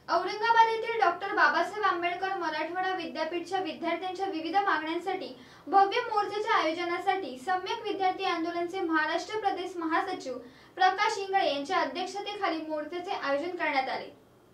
औरंगाबाद येथील डॉक्टर बाबासाहेब आंबेडकर मराठवाडा विद्यापीठच्या विद्यार्थ्यांच्या विविध मागण्यांसाठी भव्य मोर्चाच्या आयोजनासाठी सम्यक विद्यार्थी आंदोलनचे महाराष्ट्र प्रदेश महासचिव प्रकाश इंगळे यांच्या अध्यक्षतेखाली मोर्चाचे आयोजन करण्यात आले।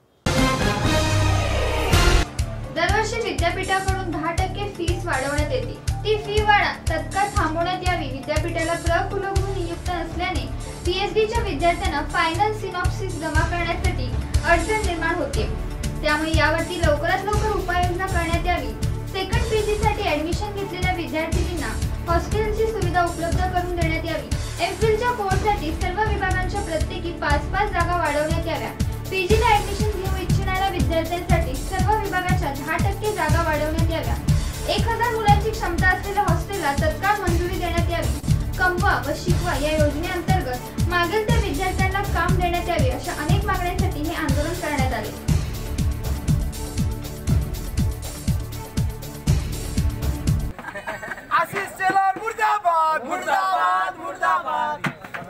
दरवर्षी विद्यापीठाकडून 10% फीस वाढवण्यात येते। ती फी वाढ तत्काळ थांबवण्यात यावी। विद्यापीठाला कुलगुरू नियुक्त नसल्याने पीएचडीच्या विद्यार्थ्यांना फायनल सिनॉप्सिस जमा करण्यासाठी अडचण निर्माण होते। त्यामुळे यावरती लवकरात लवकर उपाययोजना करण्यात यावी। सेकंड पीजी साठी ऍडमिशन घेतलेल्या विद्यार्थिनींना हॉस्टेलची सुविधा उपलब्ध करून देण्यात यावी। एमफिलच्या कोर्ससाठी सर्व विभागांच्या प्रत्येकी 5-5 जागा वाढवण्यात याव्या। पीजीला ऍडमिशन घेऊ इच्छिणाऱ्या विद्यार्थ्यांसाठी सर्व विभागाच्या 10% जागा वाढवण्यात याव्या। 1000 मुलांची क्षमता असलेल्या हॉस्टेलला तत्काळ मंजुरी देण्यात यावी। कमवा व शिकवा या योजनेअंतर्गत मागील त्या विद्यार्थ्यांना काम देण्यात यावे अशा अनेक मागण्यांसाठी हे आंदोलन करण्यात आले। आशीष शेलार मुर्दाबाद मुर्दाबाद मुर्दाबाद।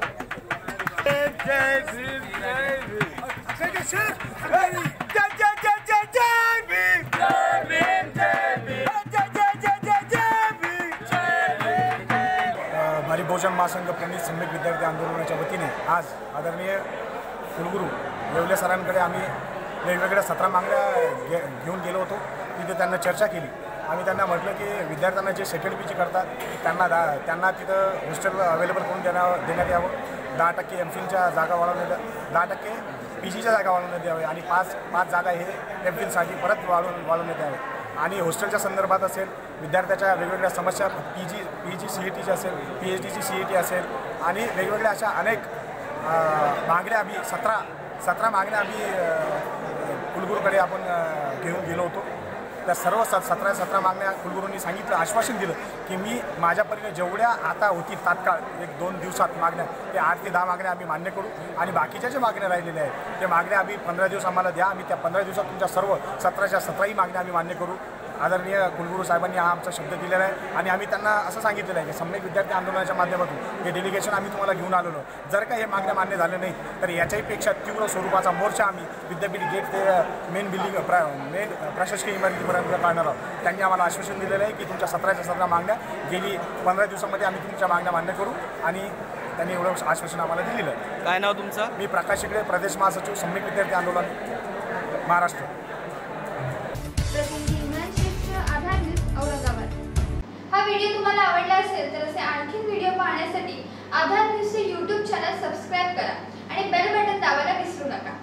जय भीम जय भीम जय जय जय जय जय भीम जय भीम जय भीम जय जय जय जय जय भीम जय भीम। भारी बहुजन महासंघ प्रणित सम्यक विद्यार्थी आंदोलनाच्या वतीने आज आदरणीय कुलगुरू येवले सरांकडे आम्ही वेगवेगळ्या 17 मागण्या घेऊन गेलो होतो। तिथे त्यांना चर्चा केली। आम्ही त्यांना म्हटलं की विद्यार्थ्यांना जे सेकंड पीजी करतात त्यांना तिथं हॉस्टेल अवेलेबल करून देण्यात यावं। 10% एमफिलच्या जागा वाढवण्यात 10% पीजीच्या जागा वाढवण्यात यावे आणि 5 जागा हे एमफिलसाठी परत वाढवण्यात यावे। आणि हॉस्टेलच्या संदर्भात असेल, विद्यार्थ्याच्या वेगवेगळ्या समस्या पीजी सीईटीची असेल, पीएचडीची सीईटी असेल आणि वेगवेगळ्या अशा अनेक मागण्या आम्ही 17 मागण्या आम्ही कुलगुरूकडे आपण घेऊन गेलो होतो। त्या सर्व 17 मागण्या कुलगुरूंनी सांगितलं, आश्वासन दिलं की मी माझ्या परीने जेवढ्या आता होतील तात्काळ 1-2 दिवसात मागण्या ते 8 ते 10 मागण्या आम्ही मान्य करू आणि बाकीच्या ज्या मागण्या राहिलेल्या आहेत त्या मागण्या आम्ही 15 दिवस आम्हाला द्या। आम्ही त्या 15 दिवसात तुमच्या सर्व 17च्या 17ही मागण्या आम्ही मान्य करू। आदरणीय कुलगुरू साहेबांनी हा आमचा शब्द दिलेला आहे आणि आम्ही त्यांना असं सांगितलेलं आहे की सम्यक विद्यार्थी आंदोलनाच्या माध्यमातून हे डेलिगेशन आम्ही तुम्हाला घेऊन आलेलो। जर का हे मागण्या मान्य झाले नाही तर याच्याहीपेक्षा तीव्र स्वरूपाचा मोर्चा आम्ही विद्यापीठ गेट ते मेन प्रशासकीय इमारतीपर्यंत काढणार आहोत। त्यांनी आम्हाला आश्वासन दिलेलं आहे की तुमच्या 17च्या 17 मागण्या गेली 15 दिवसामध्ये आम्ही तुमच्या मागण्या मान्य करू आणि त्यांनी एवढं आश्वासन आम्हाला दिलेलं आहे। काय नाव तुमचं? मी प्रकाश इंगळे, प्रदेश महासचिव सम्यक विद्यार्थी आंदोलन महाराष्ट्र। हा व्हिडिओ तुम्हाला आवडला असेल तर असे आणखी व्हिडिओ पाहण्यासाठी आधार न्यूजचे YouTube चॅनल सबस्क्राइब करा आणि बेल बटन दाबायला विसरू नका।